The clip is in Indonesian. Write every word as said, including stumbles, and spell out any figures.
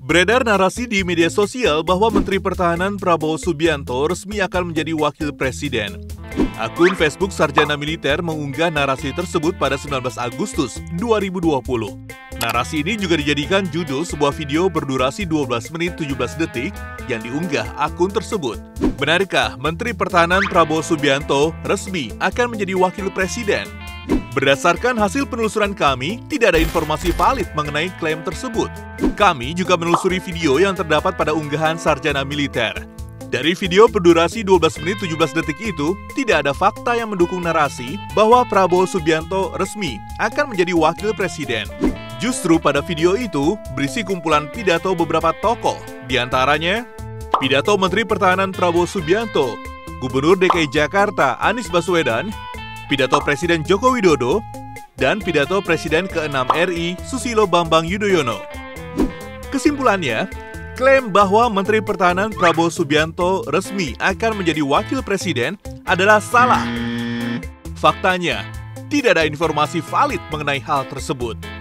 Beredar narasi di media sosial bahwa Menteri Pertahanan Prabowo Subianto resmi akan menjadi wakil presiden. Akun Facebook Sarjana Militer mengunggah narasi tersebut pada sembilan belas Agustus dua ribu dua puluh. Narasi ini juga dijadikan judul sebuah video berdurasi dua belas menit tujuh belas detik yang diunggah akun tersebut. Benarkah Menteri Pertahanan Prabowo Subianto resmi akan menjadi wakil presiden? Berdasarkan hasil penelusuran kami, tidak ada informasi valid mengenai klaim tersebut. Kami juga menelusuri video yang terdapat pada unggahan Sarjana Militer. Dari video berdurasi dua belas menit tujuh belas detik itu, tidak ada fakta yang mendukung narasi bahwa Prabowo Subianto resmi akan menjadi wakil presiden. Justru pada video itu berisi kumpulan pidato beberapa tokoh, diantaranya pidato Menteri Pertahanan Prabowo Subianto, Gubernur D K I Jakarta Anies Baswedan, pidato Presiden Joko Widodo, dan pidato Presiden keenam R I Susilo Bambang Yudhoyono. Kesimpulannya, klaim bahwa Menteri Pertahanan Prabowo Subianto resmi akan menjadi wakil presiden adalah salah. Faktanya, tidak ada informasi valid mengenai hal tersebut.